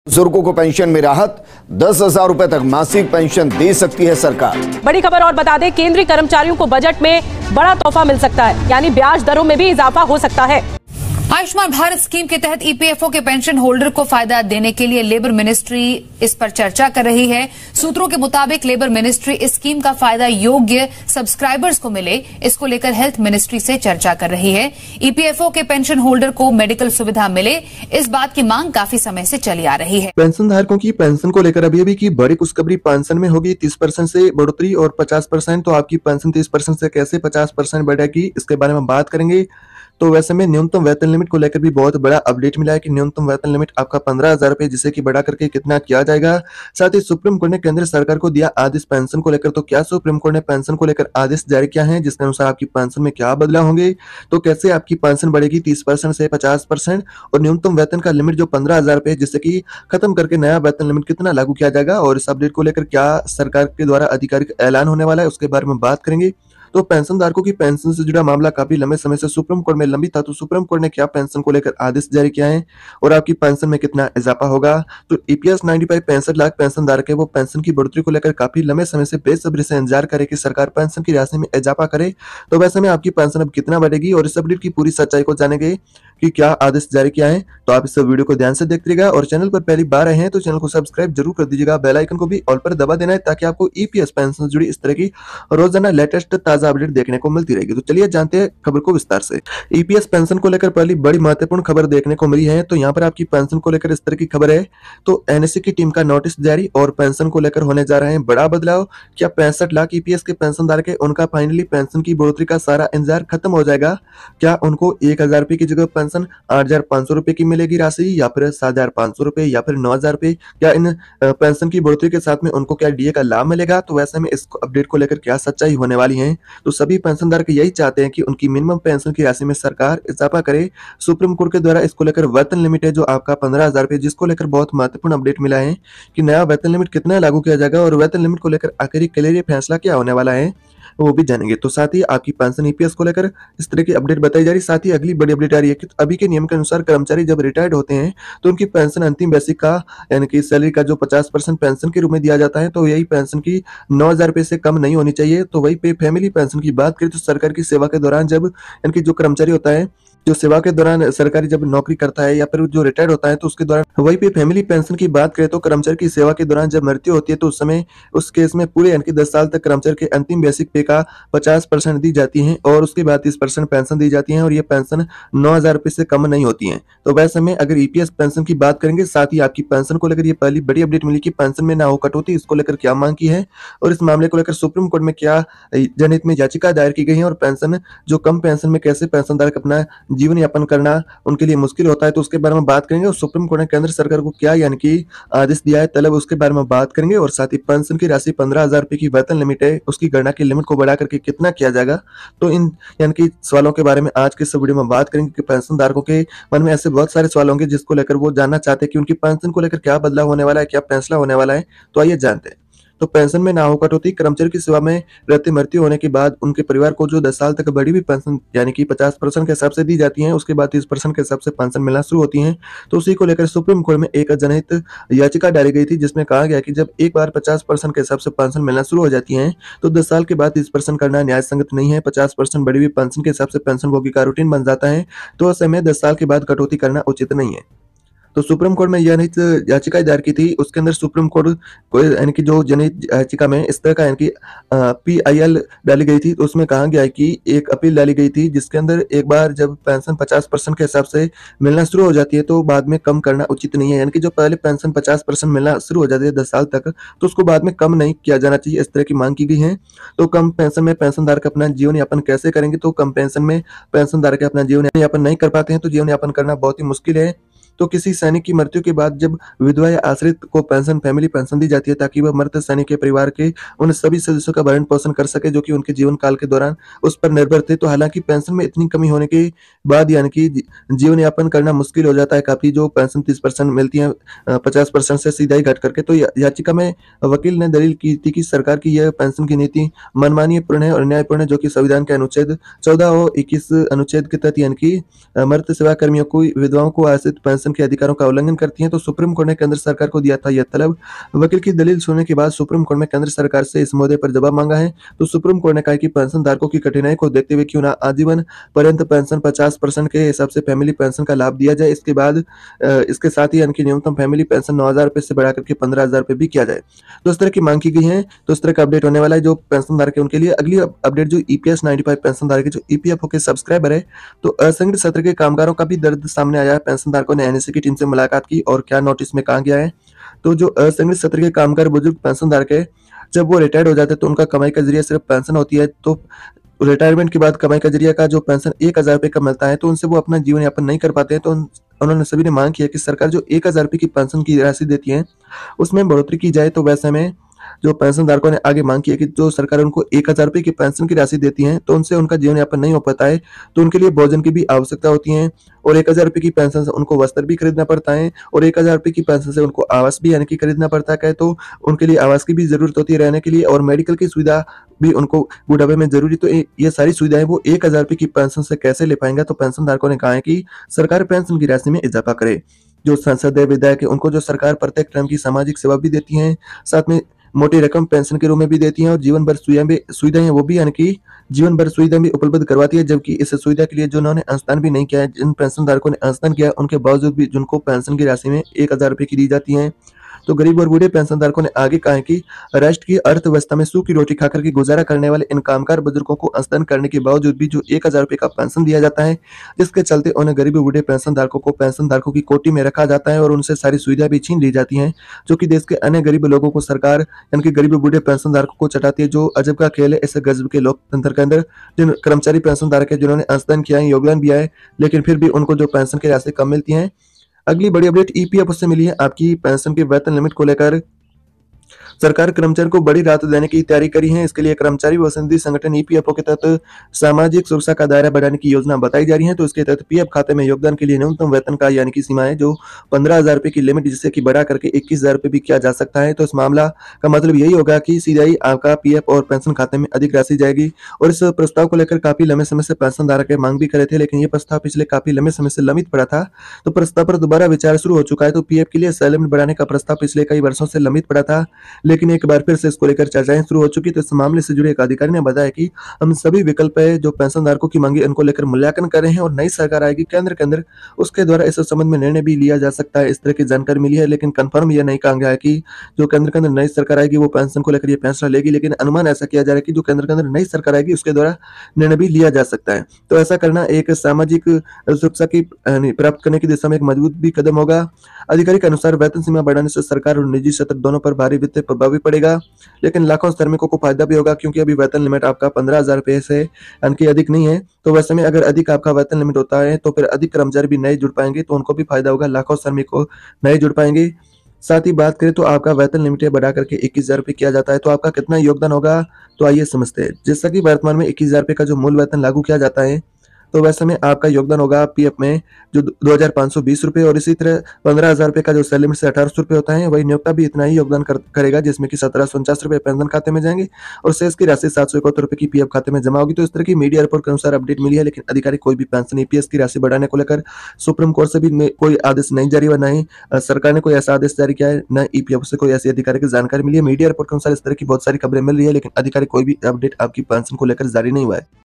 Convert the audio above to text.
बुजुर्गों को पेंशन में राहत, 10,000 रुपए तक मासिक पेंशन दे सकती है सरकार। बड़ी खबर और बता दें, केंद्रीय कर्मचारियों को बजट में बड़ा तोहफा मिल सकता है, यानी ब्याज दरों में भी इजाफा हो सकता है। आयुष्मान भारत स्कीम के तहत ईपीएफओ के पेंशन होल्डर को फायदा देने के लिए लेबर मिनिस्ट्री इस पर चर्चा कर रही है। सूत्रों के मुताबिक लेबर मिनिस्ट्री इस स्कीम का फायदा योग्य सब्सक्राइबर्स को मिले, इसको लेकर हेल्थ मिनिस्ट्री से चर्चा कर रही है। ईपीएफओ के पेंशन होल्डर को मेडिकल सुविधा मिले, इस बात की मांग काफी समय से चली आ रही है। पेंशन धारकों की पेंशन को लेकर अभी की बड़ी खुशखबरी, पेंशन में होगी 30% से बढ़ोतरी और 50%। तो आपकी पेंशन 30% से कैसे 50% बढ़ेगी, इसके बारे में बात करेंगे। तो वैसे में न्यूनतम वेतन लिमिट को लेकर भी बहुत बड़ा अपडेट मिला है कि न्यूनतम वेतन लिमिट आपका 15,000 रुपए, जिसे कि बढ़ा करके कितना किया जाएगा। साथ ही सुप्रीम कोर्ट ने केंद्र सरकार को दिया आदेश पेंशन को लेकर। तो क्या सुप्रीम कोर्ट ने पेंशन को लेकर आदेश जारी किया है, जिसके अनुसार आपकी पेंशन में क्या बदलाव होंगे, तो कैसे आपकी पेंशन बढ़ेगी 30% से 50%, और न्यूनतम वेतन का लिमिट जो 15,000 रुपए, जिससे कि खत्म करके नया वेतन लिमिट कितना लागू किया जाएगा, और इस अपडेट को लेकर क्या सरकार के द्वारा आधिकारिक ऐलान होने वाला है, उसके बारे में बात करेंगे। तो पेंशन धारकों की पेंशन से जुड़ा मामला काफी लंबे समय से सुप्रीम कोर्ट में लंबित था। तो सुप्रीम कोर्ट ने क्या पेंशन को लेकर आदेश जारी किया है और आपकी पेंशन में कितना इजाफा होगा। तो ईपीएस 95 65 लाख पेंशन धारक है, वो पेंशन की बढ़ोतरी को लेकर काफी लंबे समय से बेसब्री से इंतजार करे कि सरकार पेंशन की राशि में इजाफा करे। तो वैसे में आपकी पेंशन अब कितना बढ़ेगी और इस अपडेट की पूरी सच्चाई को जानेंगे कि क्या आदेश जारी किया है। तो आप इस वीडियो को ध्यान से देखते रहिएगा, और चैनल पर पहली बार आए हैं तो चैनल को सब्सक्राइब जरूर कर दीजिएगा। बेल आइकन को भी ऑल पर दबा देना है, ताकि आपको ईपीएस पेंशन से जुड़ी इस तरह की रोजाना लेटेस्ट ताजा अपडेट देखने को मिलती रहेगी। तो चलिए जानते हैं खबर को विस्तार से। ईपीएस पेंशन को लेकर पहली बड़ी महत्वपूर्ण खबर देखने को मिली है। तो यहाँ पर आपकी पेंशन को लेकर इस तरह की खबर है। तो एनएससी की टीम का नोटिस जारी, और पेंशन को लेकर होने जा रहे हैं बड़ा बदलाव। क्या 65 लाख ईपीएस के पेंशन धारक है, उनका फाइनली पेंशन की बढ़ोतरी का सारा इंतजार खत्म हो जाएगा। क्या उनको 1,000 रुपए की जगह पेंशन 8,500 रुपए की मिलेगी राशि, या फिर 7,500 रुपए, या फिर 9,000 रुपए। क्या इन पेंशन की बढ़ोतरी के साथ में उनको क्या डीए का लाभ मिलेगा। तो वैसे में इस अपडेट को लेकर क्या सच्चाई होने वाली है। तो सभी पेंशन धारक यही चाहते हैं कि उनकी मिनिमम पेंशन की राशि में सरकार इजाफा करे। सुप्रीम कोर्ट के द्वारा इसको लेकर वेतन लिमिट है जो आपका 15,000 रुपए, जिसको लेकर बहुत महत्वपूर्ण अपडेट मिला है कि नया वेतन लिमिट कितना लागू किया जाएगा, और वेतन लिमिट को लेकर आखिरी क्लियर फैसला क्या होने वाला है वो भी जानेंगे। तो साथ ही आपकी पेंशन ईपीएस को लेकर इस तरह की अपडेट बताई जा रही। साथ ही अगली बड़ी अपडेट आ रही है कि अभी के नियम के अनुसार कर्मचारी जब रिटायर्ड होते हैं तो उनकी पेंशन अंतिम बेसिक का, यानी कि सैलरी का जो 50% पेंशन के रूप में दिया जाता है, तो यही पेंशन की 9,000 रुपए से कम नहीं होनी चाहिए। तो वही पे फैमिली पेंशन की बात करें तो सरकार की सेवा के दौरान जब, यानी कि जो कर्मचारी होता है जो सेवा के दौरान सरकारी जब नौकरी करता है या फिर जो रिटायर्ड होता है, तो उसके दौरान वही पे फैमिली पेंशन की बात करें तो कर्मचारी की सेवा के दौरान जब मृत्यु होती है तो उस समय उस केस में पूरे, यानी कि 10 साल तक कर्मचारी के अंतिम बेसिक पे का 50% दी जाती है, और उसके बाद 30% पेंशन दी जाती है, और ये पेंशन 9,000 रुपए से कम नहीं होती है। तो वैसे में अगर ईपीएस पेंशन की बात करेंगे, साथ ही आपकी पेंशन को लेकर ये पहली बड़ी अपडेट मिली कि पेंशन में ना हो कटौती, इसको लेकर क्या मांग की है, और इस मामले को लेकर सुप्रीम कोर्ट में क्या जनहित में याचिका दायर की गई है, और पेंशन जो कम पेंशन में कैसे पेंशन धारक अपना जीवन यापन करना उनके लिए मुश्किल होता है, तो उसके बारे में बात करेंगे। और सुप्रीम कोर्ट ने केंद्र सरकार को क्या, यानी कि आदेश दिया है तलब, उसके बारे में बात करेंगे। और साथ ही पेंशन की राशि 15,000 रुपए की वेतन लिमिट है, उसकी गणना की लिमिट को बढ़ा करके कितना किया जाएगा। तो इन, यानी कि सवालों के बारे में आज के इस वीडियो में बात करेंगे कि पेंशन धारकों के मन में ऐसे बहुत सारे सवाल होंगे जिसको लेकर वो जानना चाहते हैं कि उनकी पेंशन को लेकर क्या बदलाव होने वाला है, क्या फैसला होने वाला है। तो आइए जानते हैं। तो पेंशन में ना हो कटौती, कर्मचारी की सेवा में रहते मृत्यु होने के बाद उनके परिवार को जो 10 साल तक बढ़ी हुई पेंशन, यानी कि 50% के हिसाब से दी जाती है, उसके बाद 30% के हिसाब से पेंशन मिलना शुरू होती है। तो उसी को लेकर सुप्रीम कोर्ट में एक जनहित याचिका डाली गई थी, जिसमें कहा गया कि जब एक बार 50% के हिसाब से पेंशन मिलना शुरू हो जाती है तो 10 साल के बाद 30% करना न्याय संगत नहीं है। 50% बढ़ी हुई पेंशन के हिसाब से पेंशन भोगी का रूटीन बन जाता है, तो ऐसे में 10 साल के बाद कटौती करना उचित नहीं है। तो सुप्रीम कोर्ट में यह याचिका दायर की थी, उसके अंदर सुप्रीम कोर्ट को, यानी कि जो जनहित याचिका में इस तरह का, यानी कि पीआईएल डाली गई थी, तो उसमें कहा गया है कि एक अपील डाली गई थी, जिसके अंदर एक बार जब पेंशन 50% के हिसाब से मिलना शुरू हो जाती है तो बाद में कम करना उचित नहीं है। यानी कि जो पहले पेंशन 50% मिलना शुरू हो जाती है 10 साल तक, तो उसको बाद में कम नहीं किया जाना चाहिए, इस तरह की मांग की गई है। तो कम पेंशन में पेंशन धारक अपना जीवन यापन कैसे करेंगे। तो कम पेंशन में पेंशन धारक अपना जीवन यापन नहीं कर पाते हैं, तो जीवन यापन करना बहुत ही मुश्किल है। तो किसी सैनिक की मृत्यु के बाद जब विधवा या आश्रित को पेंशन, फैमिली पेंशन दी जाती है, ताकि वह मृत सैनिक के परिवार के उन सभी सदस्यों का भरण पोषण कर सके जो कि उनके जीवन काल के दौरान उस पर निर्भर थे। तो हालांकि पेंशन में इतनी कमी होने के बाद, यानी कि जीवन यापन करना मुश्किल हो जाता है काफी। जो पेंशन 30% मिलती है 50% से सीधा ही घट करके। तो याचिका में वकील ने दलील की थी कि सरकार की यह पेंशन की नीति मनमानीपूर्ण है और न्यायपूर्ण है, जो कि संविधान के अनुच्छेद 14 और 21 अनुच्छेद के तहत, यानी कि मृत सेवा कर्मियों को, विधवाओं को आश्रित पेंशन पेंशन के अधिकारों का उल्लंघन करती हैं। तो सुप्रीम कोर्ट ने केंद्र सरकार को दिया था यह तलब। वकील की दलील सुनने के बाद सुप्रीम कोर्ट में केंद्र सरकार से इस मुद्दे पर जवाब मांगा है। तो सुप्रीम कोर्ट ने कहा कि पेंशन धारकों की कठिनाई को देखते हुए क्यों ना आजीवन पर्यंत पेंशन 50% के हिसाब से फैमिली पेंशन का लाभ दिया जाए। इसके बाद इसके साथ ही इनकी न्यूनतम फैमिली पेंशन 9,000 रुपए से बढ़ाकर के 15,000 रुपए भी किया जाए। तो इस तरह की मांग की गई है। तो इस तरह का अपडेट होने वाला है जो पेंशन धारक है उनके लिए। अगली अपडेट जो EPS 95 पेंशन धारक जो EPFO के सब्सक्राइबर है, तो असंगठित क्षेत्र के कामगारों का भी दर्द सामने आया है। पेंशन धारकों ने NSE की टीम से मुलाकात की और क्या नोटिस में कहा गया है। तो जो असंगठित क्षेत्र के कामगार बुजुर्ग पेंशन धारक है, जब वो रिटायर्ड हो जाते हैं तो उनका कमाई का जरिया सिर्फ पेंशन होती है। तो रिटायरमेंट के बाद कमाई का जरिया का जो पेंशन 1,000 रुपए का मिलता है, तो उनसे वो अपना जीवन यापन नहीं कर पाते हैं। तो उन्होंने सभी ने मांग किया कि सरकार जो 1,000 रुपए की पेंशन की राशि देती है उसमें बढ़ोतरी की जाए। तो वैसे में जो पेंशन धारकों ने आगे मांग की है कि जो सरकार उनको 1,000 रुपए की पेंशन की राशि देती है तो उनसे उनका जीवन यापन नहीं हो पाता है, तो उनके लिए भोजन की भी आवश्यकता होती है और 1,000 रुपए की पेंशन से उनको वस्त्र भी खरीदना पड़ता है और 1,000 रुपए की पेंशन से उनको आवास भी यानी कि खरीदना पड़ता है। तो उनके लिए आवास की भी जरूरत होती है रहने के लिए और मेडिकल की सुविधा भी उनको बुढ़ापे में जरूरी। तो ये सारी सुविधाएं वो 1,000 रुपए की पेंशन से कैसे ले पाएंगे। तो पेंशन धारकों ने कहा है कि सरकार पेंशन की राशि में इजाफा करे। जो सांसद है, विधायक है, उनको जो सरकार प्रत्येक टर्म की सामाजिक सेवा भी देती है, साथ में मोटी रकम पेंशन के रूप में भी देती है और जीवन भर सुविधाएं वो भी यानी कि जीवन भर सुविधाएं भी उपलब्ध करवाती है। जबकि इस सुविधा के लिए जिन्होंने अंशदान भी नहीं किया है, जिन पेंशन धारकों ने अंशदान किया उनके बावजूद भी जिनको पेंशन की राशि में 1,000 रुपए की दी जाती है। तो गरीब और बूढ़े पेंशन धारकों ने आगे कहा है कि राष्ट्र की अर्थव्यवस्था में सूखी रोटी खाकर के गुजारा करने वाले इन कामगार बुजुर्गों को अंशदान करने के बावजूद भी जो 1,000 रुपए का पेंशन दिया जाता है, जिसके चलते उन्हें गरीब बूढ़े पेंशन धारकों को पेंशन धारकों की कोटी में रखा जाता है और उनसे सारी सुविधा भी छीन ली जाती है, जो कि देश के अन्य गरीब लोगों को सरकार यानी कि गरीब बूढ़े पेंशन धारकों को चटाती है। जो अजब का खेल है इस गजब के लोकतंत्र के अंदर। जिन कर्मचारी पेंशन धारक है जिन्होंने अंशदान किया है, योगदान दिया है, लेकिन फिर भी उनको जो पेंशन की राशि कम मिलती है। अगली बड़ी अपडेट EPFO से मिली है। आपकी पेंशन के वेतन लिमिट को लेकर सरकार कर्मचारियों को बड़ी राहत देने की तैयारी करी है। इसके लिए कर्मचारी वसंती संगठन EPFO के तहत सामाजिक सुरक्षा का दायरा बढ़ाने की योजना बताई जा रही है। तो इसके तहत PF खाते में योगदान के लिए न्यूनतम वेतन का यानी कि सीमा है जो 15,000 रुपए की लिमिट, जिससे कि बढ़ा करके 21,000 रुपए भी किया जा सकता है। तो इस मामला का मतलब यही होगा कि सीधा ही आपका PF और पेंशन खाते में अधिक राशि जाएगी। और इस प्रस्ताव को लेकर काफी लंबे समय से पेंशन धारक मांग भी करे थे, लेकिन ये प्रस्ताव पिछले काफी लंबे समय से लंबित पड़ा था। तो प्रस्ताव पर दोबारा विचार शुरू हो चुका है। तो PF के लिए लिमिट बढ़ाने का प्रस्ताव पिछले कई वर्षों से लंबित पड़ा था, लेकिन एक बार फिर से इसको लेकर चर्चाएं शुरू हो चुकी। तो इस मामले से जुड़े एक अधिकारी ने बताया कि हम सभी विकल्प है जो पेंशन धारकों की मांगी उनको लेकर मूल्यांकन कर रहे हैं और नई सरकार आएगी केंद्र के अंदर, उसके द्वारा इस संबंध में निर्णय भी लिया जा सकता है। इस तरह की जानकारी मिली है, लेकिन कंफर्म यह नहीं कहा गया है कि जो केंद्र के अंदर नई सरकार आएगी वो पेंशन को लेकर ये फैसला लेगी, लेकिन अनुमान ऐसा किया जा रहा है कि जो केंद्र के अंदर नई सरकार आएगी उसके द्वारा निर्णय भी लिया जा सकता है। तो ऐसा करना एक सामाजिक सुरक्षा की प्राप्त करने की दिशा में एक मजबूत भी कदम होगा। अधिकारी के अनुसार वेतन सीमा बढ़ाने से सरकार और निजी क्षेत्र दोनों पर भारी वित्तीय प्रभाव भी पड़ेगा, लेकिन लाखों श्रमिकों को फायदा भी होगा, क्योंकि अभी वेतन लिमिट आपका 15,000 रुपए से यानी कि अधिक नहीं है। तो वैसे में अगर अधिक आपका वेतन लिमिट होता है तो फिर अधिक कर्मचारी भी नए जुड़ पाएंगे, तो उनको भी फायदा होगा, लाखों श्रमिक को नए जुड़ पाएंगे। साथ ही बात करें तो आपका वेतन लिमिट बढ़ा करके 21,000 रुपए किया जाता है, तो आपका कितना योगदान होगा तो आइए समझते हैं। जैसा कि वर्तमान में 21,000 रुपए का जो मूल वेतन लागू किया जाता है, तो वैसे में आपका योगदान होगा PF में जो 2,520 रुपए, और इसी तरह 15,000 रुपए का जो सेल लिमिट से 1,800 रुपए होता है, वही नियोक्ता भी इतना ही योगदान करेगा, जिसमें कि 1,749 रुपए पेंशन खाते में जाएंगे और शेष की राशि 771 रुपए की PF खाते में जमा होगी। तो इस तरह की मीडिया रिपोर्ट के अनुसार अपडेट मिली है, लेकिन अधिकारी कोई भी पेंशन EPS की राशि बढ़ाने को लेकर सुप्रीम कोर्ट से भी कोई आदेश नहीं जारी हुआ, न ही सरकार ने कोई ऐसा आदेश जारी किया है, न EPFO से कोई ऐसी अधिकारी की जानकारी मिली है। मीडिया रिपोर्ट के अनुसार इस तरह की बहुत सारी खबरें मिल रही है, लेकिन अधिकारी कोई भी अपडेट आपकी पेंशन को लेकर जारी नहीं हुआ है।